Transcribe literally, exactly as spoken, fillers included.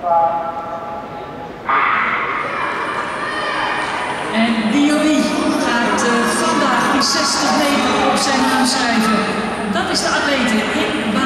En Diony gaat uh, vandaag die zestig meter op zijn naam schrijven. Dat is de atlete in